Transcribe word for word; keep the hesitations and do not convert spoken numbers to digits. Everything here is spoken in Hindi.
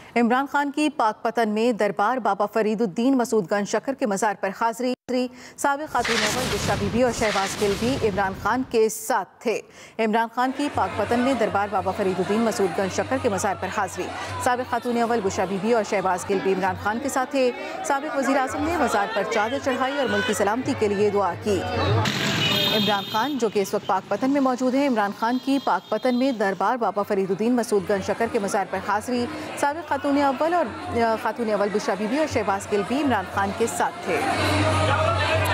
इमरान खान की पाकपतन में दरबार बाबा फरीदुद्दीन मसूदगंज शक्कर के मज़ार पर हाजिरी। साबिक़ खातून अव्वल बुशरा बीबी और शहबाज गिल भी इमरान खान के साथ थे। इमरान खान की पाकपतन में दरबार बाबा फरीदुद्दीन मसूदगंज शक्कर के मज़ार पर हाजिरी। साबिक़ खातून अव्वल बुशरा बीबी और शहबाज गिल भी इमरान खान के साथ थे। साबिक़ वज़ीर आज़म ने मज़ार पर चादर चढ़ाई और मुल्क की सलामती के लिए दुआ की। इमरान खान जो कि इस वक्त पाकपतन में मौजूद हैं, इमरान खान की पाकपतन में दरबार बाबा फरीदुद्दीन मसूदगंज शक्कर के मज़ार पर हाजिरी। साबिक़ खातून अव्वल और खातून अव्वल बुशरा बीबी और शहबाज गिल भी इमरान खान के साथ थे।